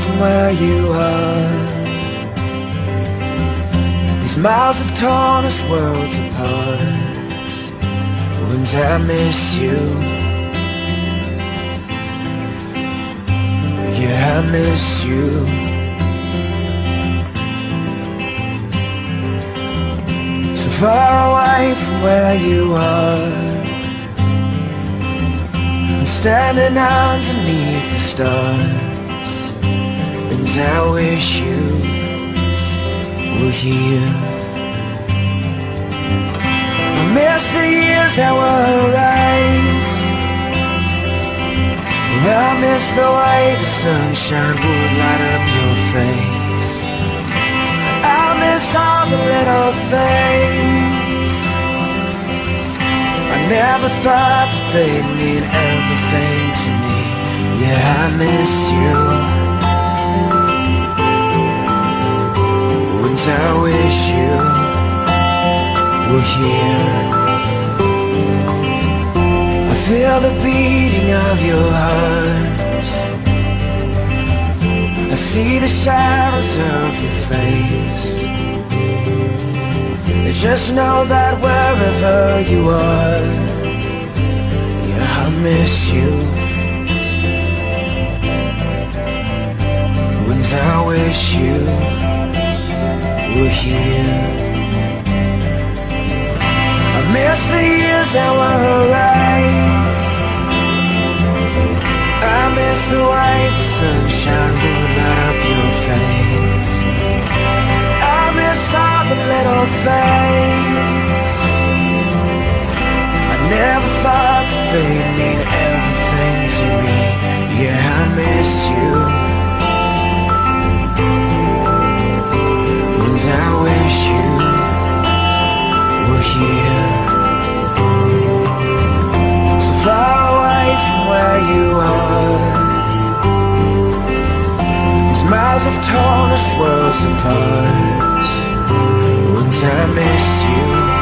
from where you are. These miles have torn us worlds apart. Wouldn't I miss you? Yeah, I miss you. So far away from where you are, I'm standing underneath the stars, and I wish you were here. I miss the years that were erased. I miss the way the sunshine would light up your face. I miss all the little things I never thought that they'd mean everything to me. Yeah, I miss you. Wouldn't I wish you were here? I feel the beating of your heart. I see the shadows of your face. I just know that wherever you are, yeah, I miss you. Wouldn't I wish you were here? I miss the years that were erased. I miss the way the sunshine would light up your face. I miss all the little things I never thought that they'd mean everything to me. Yeah, I miss you. And I wish you were here. So far away from where you are, these miles have torn us worlds apart. Wouldn't I miss you?